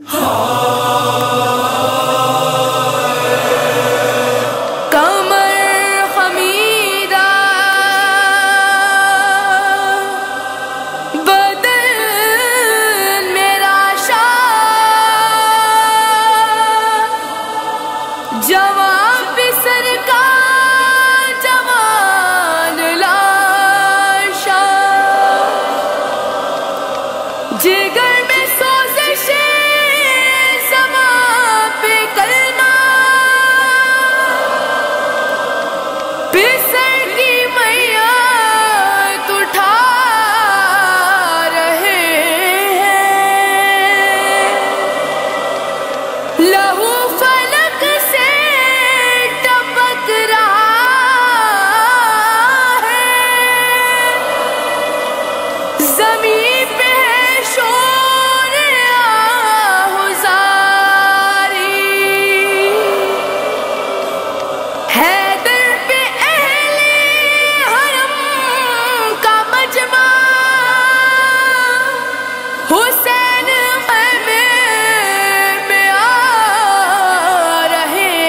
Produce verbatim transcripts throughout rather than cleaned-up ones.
جوان پسر کا جوان لاشا، جگر میں سوزش زبان پہ کلمہ، پسر کی میت اٹھا رہے ہیں، لہو فلک سے ٹپک رہا ہے، زمین پہ ہے شور آہوزاری، حیدر پہ اہل حرم کا مجمع، حسین خیمے میں آ رہے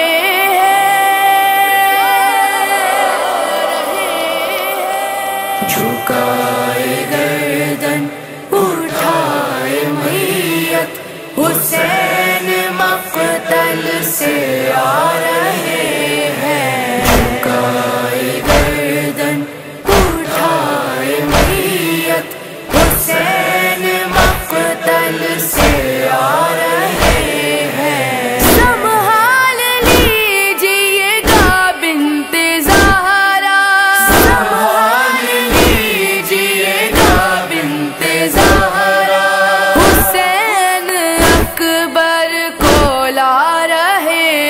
ہیں، جھکائے گردن اٹھائے میت، حسین مقتل سے آ رہے ہیں، جھکائے گردن اٹھائے میت، حسین مقتل سے آ رہے ہیں، سنبھال لیجیے گا بنت زہرا، سنبھال لیجیے گا بنت زہرا، حسین اکبر کو لا رہے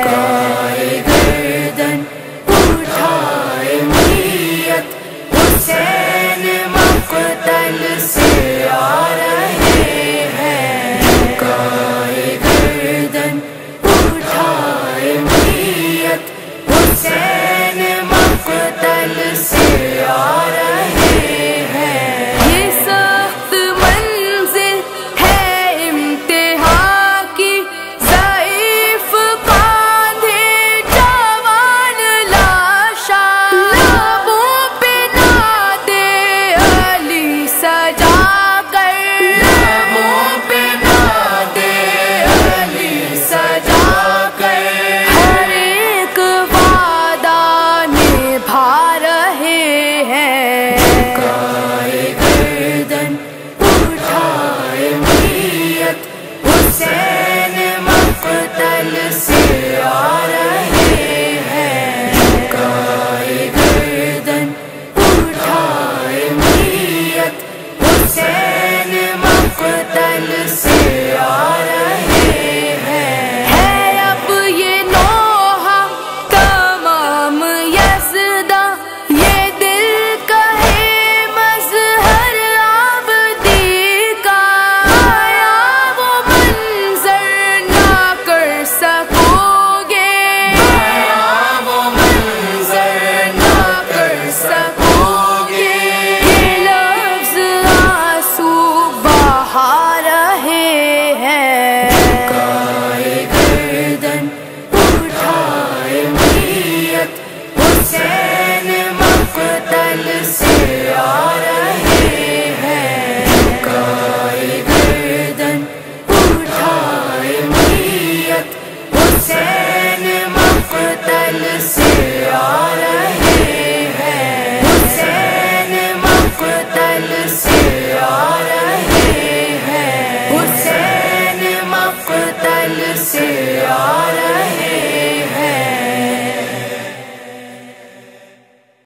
جھکائے گردن اٹھائے میت حسین مقتل سے آ رہے ہیں جھکائے گردن اٹھائے میت حسین